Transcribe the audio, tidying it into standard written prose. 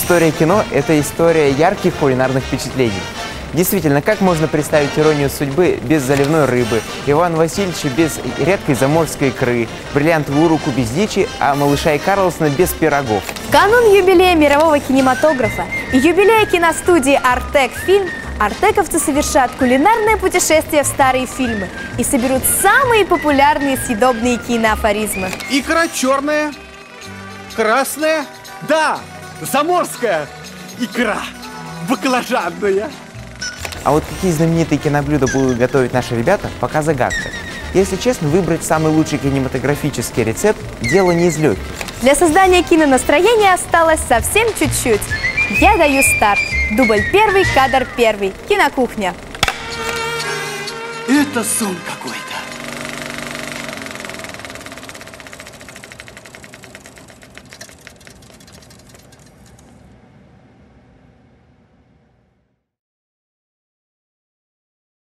История кино – это история ярких кулинарных впечатлений. Действительно, как можно представить «Иронию судьбы» без заливной рыбы, Ивана Васильевича без редкой заморской икры, «Бриллиантовую руку» без дичи, а «Малыша и Карлсона» без пирогов? В канун юбилея мирового кинематографа и юбилея киностудии «Артек Фильм» артековцы совершат кулинарное путешествие в старые фильмы и соберут самые популярные съедобные киноафоризмы. Икра черная, красная, да, заморская икра, баклажанная. А вот какие знаменитые киноблюда будут готовить наши ребята, пока загадка. Если честно, выбрать самый лучший кинематографический рецепт – дело не из легких. Для создания кинонастроения осталось совсем чуть-чуть. Я даю старт. Дубль 1, кадр 1. Кинокухня. Это сон какой-то.